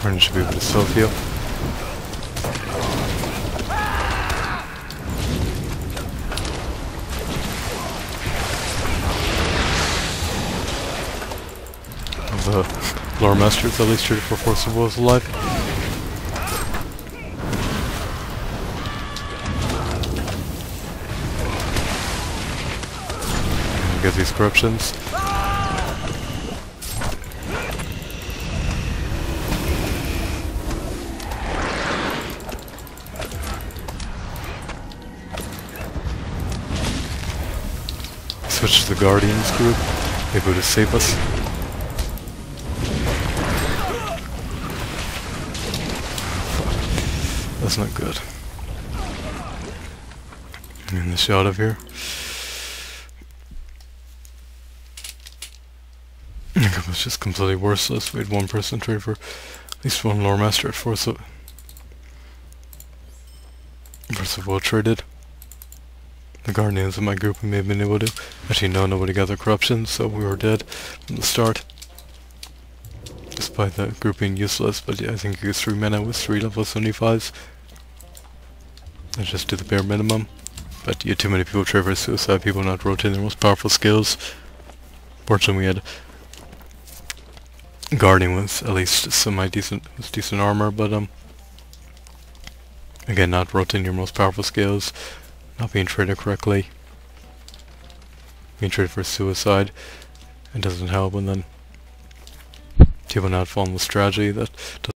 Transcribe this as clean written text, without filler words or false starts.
Guardian should be able to self-heal. The Lore Master is at least treated for Force of Will is alive. And get these corruptions. Switch to the Guardians group, able to save us. That's not good. And the shot of here. It was just completely worthless. We had one person trade for at least one Lore Master at Force of Will traded. The Guardians in my group we may have been able to. Actually no, nobody got their corruption, so we were dead from the start. Despite the group being useless, but yeah, I think you use 3 mana with 3 level 75s. Let's just do the bare minimum. But you had too many people trade for suicide, people not rotating their most powerful skills. Fortunately we had Guardian with at least decent armor, but again, not rotating your most powerful skills, not being traded correctly, being traded for suicide, it doesn't help, and then people not following the strategy that